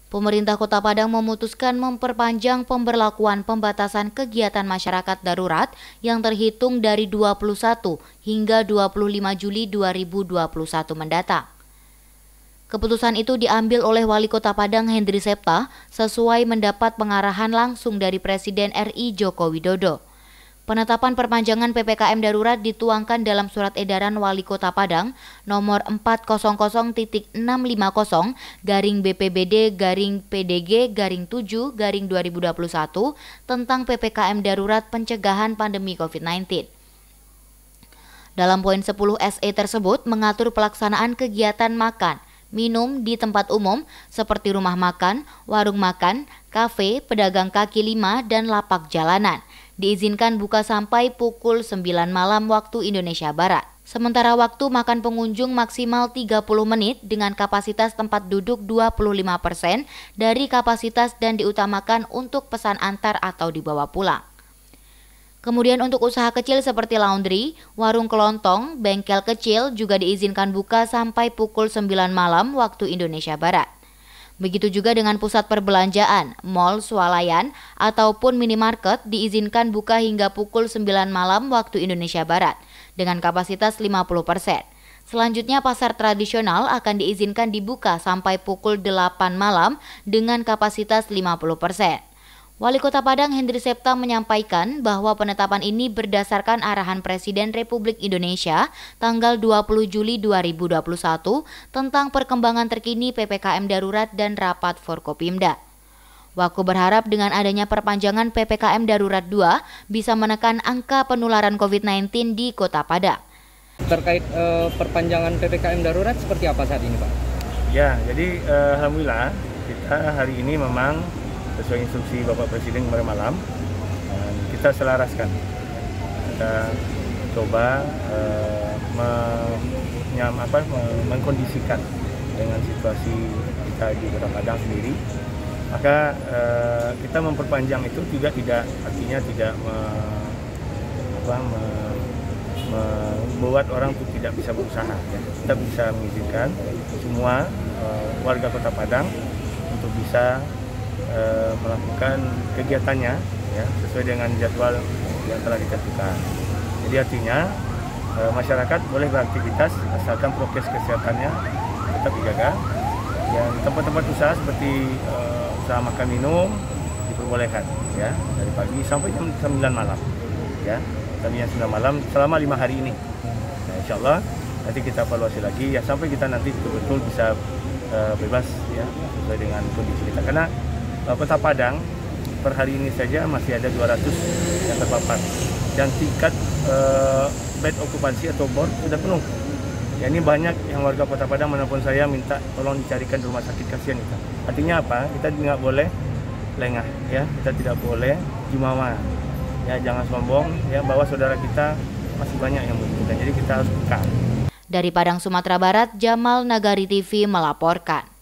Pemerintah Kota Padang memutuskan memperpanjang pemberlakuan pembatasan kegiatan masyarakat darurat yang terhitung dari 21 hingga 25 Juli 2021 mendatang. Keputusan itu diambil oleh Wali Kota Padang Hendri Septa sesuai mendapat pengarahan langsung dari Presiden RI Joko Widodo. Penetapan perpanjangan PPKM darurat dituangkan dalam surat edaran Wali Kota Padang nomor 400.650-BPBD-PDG-7-2021 tentang PPKM darurat pencegahan pandemi COVID-19. Dalam poin 10 SE tersebut mengatur pelaksanaan kegiatan makan, minum di tempat umum seperti rumah makan, warung makan, kafe, pedagang kaki lima, dan lapak jalanan. Diizinkan buka sampai pukul 9 malam waktu Indonesia Barat. Sementara waktu makan pengunjung maksimal 30 menit dengan kapasitas tempat duduk 25% dari kapasitas dan diutamakan untuk pesan antar atau dibawa pulang. Kemudian untuk usaha kecil seperti laundry, warung kelontong, bengkel kecil juga diizinkan buka sampai pukul 9 malam waktu Indonesia Barat. Begitu juga dengan pusat perbelanjaan, mal, swalayan, ataupun minimarket diizinkan buka hingga pukul 9 malam waktu Indonesia Barat dengan kapasitas 50%. Selanjutnya pasar tradisional akan diizinkan dibuka sampai pukul 8 malam dengan kapasitas 50%. Wali Kota Padang Hendri Septa menyampaikan bahwa penetapan ini berdasarkan arahan Presiden Republik Indonesia tanggal 20 Juli 2021 tentang perkembangan terkini PPKM darurat dan rapat Forkopimda. Waku berharap dengan adanya perpanjangan PPKM darurat 2 bisa menekan angka penularan COVID-19 di Kota Padang. Terkait perpanjangan PPKM darurat seperti apa saat ini, Pak? Ya, jadi alhamdulillah kita hari ini memang sesuai instruksi Bapak Presiden kemarin malam, kita selaraskan. Kita coba mengkondisikan dengan situasi kita di Kota Padang sendiri. Maka kita memperpanjang itu juga tidak artinya tidak membuat orang itu tidak bisa berusaha. Ya. Kita bisa mengizinkan semua warga Kota Padang untuk bisa melakukan kegiatannya ya, sesuai dengan jadwal yang telah ditentukan. Jadi artinya masyarakat boleh beraktivitas asalkan prokes kesehatannya tetap dijaga. Yang tempat-tempat usaha seperti usaha makan minum diperbolehkan ya dari pagi sampai jam 9 malam ya, sampai jam 9 malam selama 5 hari ini. Nah, insya Allah nanti kita evaluasi lagi ya sampai kita nanti betul-betul bisa bebas ya sesuai dengan kondisi kita. Karena Kota Padang per hari ini saja masih ada 200 yang terpapar dan tingkat bed okupansi atau bor sudah penuh. Ya, ini banyak yang warga Kota Padang menelpon saya minta tolong dicarikan rumah sakit, kasihan kita. Artinya apa? Kita tidak boleh lengah ya, kita tidak boleh jumawa. Ya, jangan sombong ya bahwa saudara kita masih banyak yang membutuhkan. Jadi kita harus peka. Dari Padang, Sumatera Barat, Jamal Nagari TV melaporkan.